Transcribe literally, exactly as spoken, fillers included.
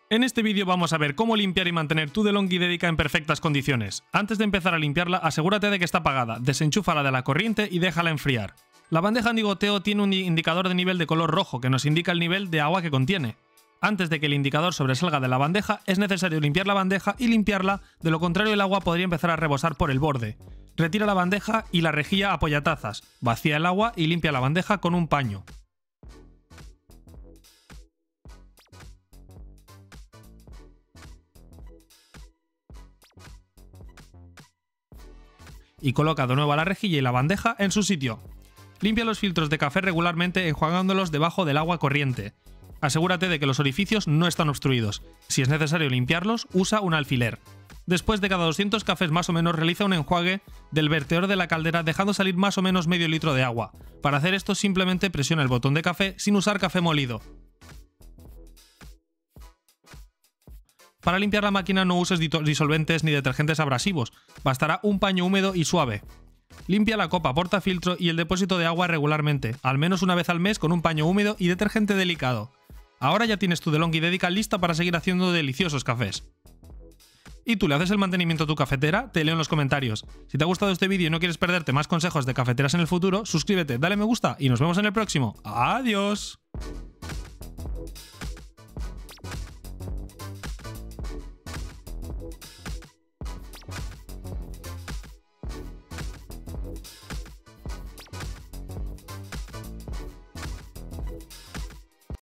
En este vídeo vamos a ver cómo limpiar y mantener tu DeLonghi Dedica en perfectas condiciones. Antes de empezar a limpiarla, asegúrate de que está apagada, desenchúfala de la corriente y déjala enfriar. La bandeja antigoteo tiene un indicador de nivel de color rojo que nos indica el nivel de agua que contiene. Antes de que el indicador sobresalga de la bandeja, es necesario limpiar la bandeja y limpiarla, de lo contrario el agua podría empezar a rebosar por el borde. Retira la bandeja y la rejilla a apoyatazas, vacía el agua y limpia la bandeja con un paño. Y coloca de nuevo la rejilla y la bandeja en su sitio. Limpia los filtros de café regularmente enjuagándolos debajo del agua corriente. Asegúrate de que los orificios no están obstruidos. Si es necesario limpiarlos, usa un alfiler. Después de cada doscientos cafés más o menos realiza un enjuague del vertedor de la caldera dejando salir más o menos medio litro de agua. Para hacer esto simplemente presiona el botón de café sin usar café molido. Para limpiar la máquina no uses disolventes ni detergentes abrasivos, bastará un paño húmedo y suave. Limpia la copa portafiltro y el depósito de agua regularmente, al menos una vez al mes con un paño húmedo y detergente delicado. Ahora ya tienes tu DeLonghi Dedica lista para seguir haciendo deliciosos cafés. ¿Y tú le haces el mantenimiento a tu cafetera? Te leo en los comentarios. Si te ha gustado este vídeo y no quieres perderte más consejos de cafeteras en el futuro, suscríbete, dale me gusta y nos vemos en el próximo. ¡Adiós!